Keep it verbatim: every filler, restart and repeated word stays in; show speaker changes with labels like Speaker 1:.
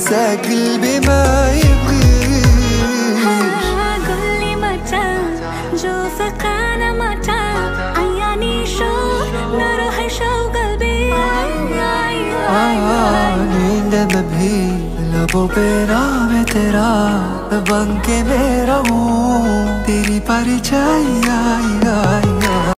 Speaker 1: انسى قلبي ما يبغيش.
Speaker 2: قولي متى نشوفك انا متى عياني شوف نروح شو قلبي
Speaker 1: नींद में भी लबों पे नाम है तेरा बन के मैं रहूं तेरी परछाई आई आई।